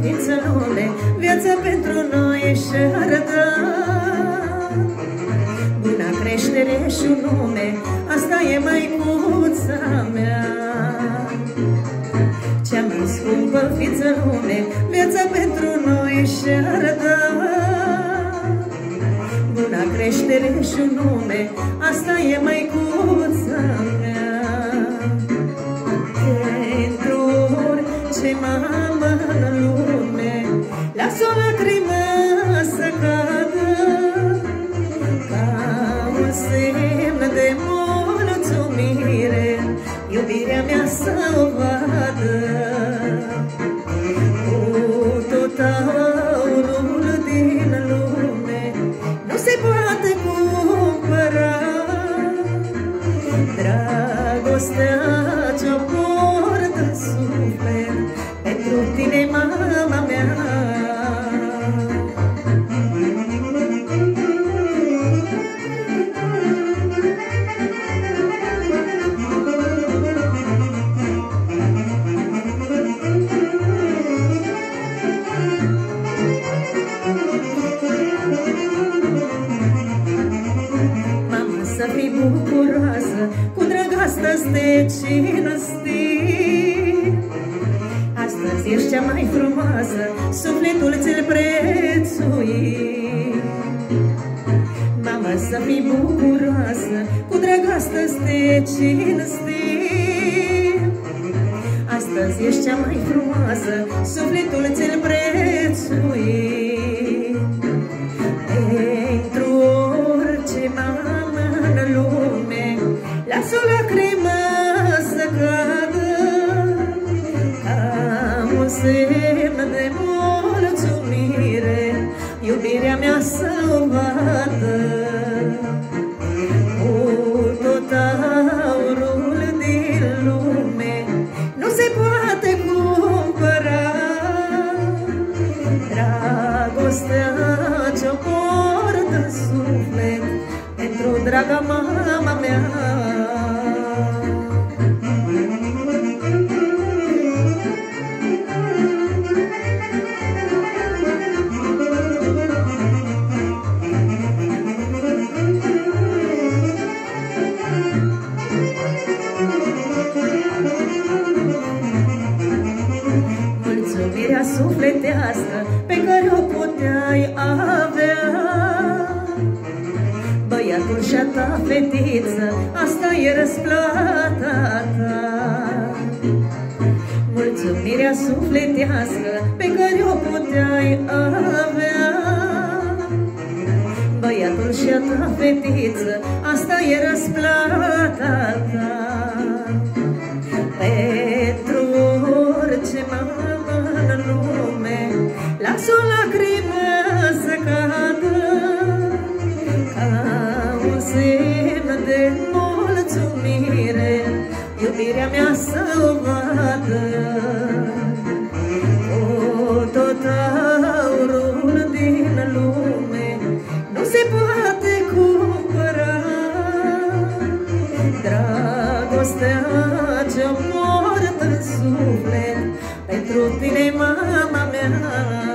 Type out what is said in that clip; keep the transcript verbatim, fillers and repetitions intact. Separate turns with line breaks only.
fiți în lume, viața pentru noi și-ar da. Buna creștere și un nume, asta e măicuța mea. Cea mai scumpă fiță în lume, viața pentru noi și-ar da. Buna creștere și un nume, asta e măicuța mea. Pentru orice mamă în lume, las o lacrimă să cadă, ca un semn de mulțumire, iubirea mea să o vadă. Cu tot aurul din lume nu se poate cumpăra dragostea ce-o port în suflet pentru tine, mama mea. Să fii bucuroasă, cu drag astăzi te cinstim. Astăzi ești cea mai frumoasă, sufletul ți-l prețuim. Mamă, să fii bucuroasă, cu drag astăzi te cinstim. Astăzi ești cea mai frumoasă, sufletul ți-l prețuim. Pentru orice mamă în lume, las o lacrimă să cadă, ca un semn de mulțumire, iubirea mea să o vadă. Cu tot aurul din lume nu se poate cumpăra dragostea ce-o port în suflet pentru draga mama mea. Mulțumirea sufletească pe care o puteai avea, băiatul și-a ta fetiță, asta e răsplata ta. Mulțumirea sufletească pe care o puteai avea, băiatul și-a ta fetiță, asta e răsplata ta. Pentru orice mamă în lume, las o lacrimă să cadă, ca un semn de mulțumire, iubirea mea să o vadă. Cu tot aurul din lume nu se poate cumpăra dragostea ce-o port în suflet pentru tine, mama mea.